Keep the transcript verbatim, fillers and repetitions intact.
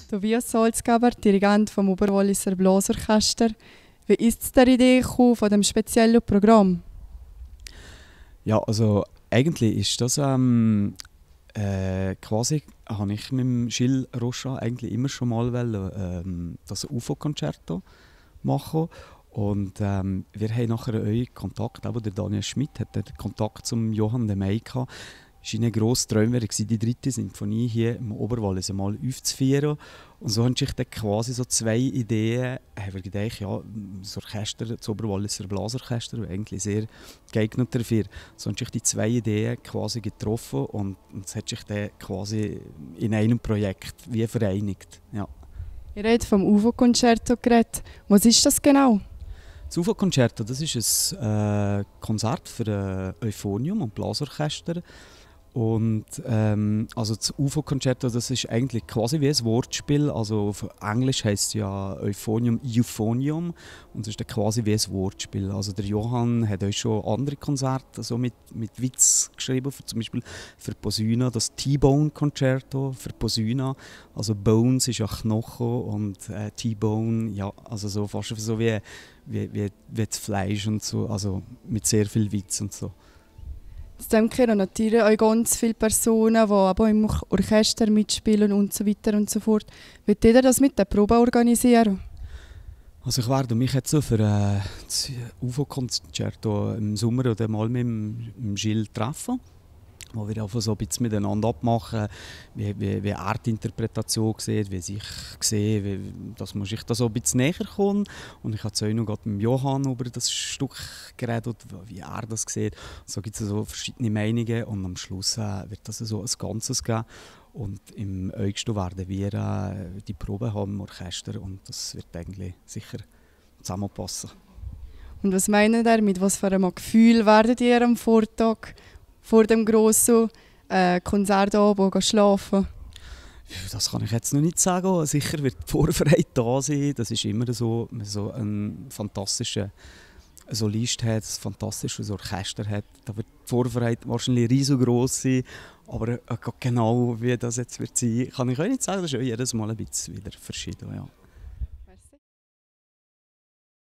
Tobias Salzgeber, Dirigent vom Oberwalliser Blasorchester. Wie ist es der Idee gekommen von dem speziellen Programm? Ja, also eigentlich ist das ähm, äh, quasi, habe ich mit dem Gilles Rochat eigentlich immer schon mal wollen, ähm, das U F O-Konzerto machen. Und ähm, wir haben nachher euren Kontakt, auch der Daniel Schmidt hat den Kontakt zum Johann de Meij gehabt. Es war ein grosser Traum, die dritte Sinfonie hier im Oberwallis einmal aufzuführen. Und so haben sich dann quasi so zwei Ideen, haben wir gedacht, ja, das Orchester, das Oberwalliser Blasorchester, wäre eigentlich sehr geeignet dafür. So haben sich die zwei Ideen quasi getroffen und, und es hat sich dann quasi in einem Projekt wie vereinigt. Ja. Ihr habt vom U F O-Konzerto geredet. Was ist das genau? Das U F O-Konzerto, das ist ein äh, Konzert für äh, Euphonium und Blasorchester. Und ähm, also das U F O-Konzerto, das ist eigentlich quasi wie ein Wortspiel. Also auf Englisch heisst es ja Euphonium, Euphonium. Und das ist dann quasi wie ein Wortspiel. Also der Johann hat euch schon andere Konzerte so mit, mit Witz geschrieben, für, zum Beispiel für Posaune, das T-Bone-Konzerto für Posaune. Also Bones ist ja Knochen und äh, T-Bone, ja, also so fast so wie, wie, wie, wie das Fleisch und so, also mit sehr viel Witz und so. Jetzt denke ich natürlich auch ganz viele Personen, die aber im Orchester mitspielen und so weiter und so fort. Wie ihr das mit der Probe organisieren? Also ich werde mich jetzt so für äh, das U F O-Konzerto im Sommer oder mal mit dem, mit dem Gilles treffen, wo wir einfach so ein bisschen miteinander abmachen, wie, wie, wie er die Interpretation sieht, wie ich sehe, wie, dass man sich da so ein bisschen näher kommt. Und ich habe jetzt auch noch gerade mit Johann über das Stück geredet, wie er das sieht. So gibt es so verschiedene Meinungen und am Schluss äh, wird das so ein Ganzes geben. Und im August werden wir äh, die Probe haben im Orchester und das wird eigentlich sicher zusammenpassen. Und was meint ihr, mit was für einem Gefühl werdet ihr am Vortag vor dem grossen äh, Konzertabend schlafen? Das kann ich jetzt noch nicht sagen. Sicher wird die Vorbereitung da sein. Das ist immer so, wenn man so einen fantastischen Solist hat, ein fantastisches Orchester hat. Da wird die Vorbereitung wahrscheinlich riesengroß sein. Aber genau wie das jetzt wird sein, kann ich auch nicht sagen. Das ist ja jedes Mal ein bisschen wieder verschieden. Ja.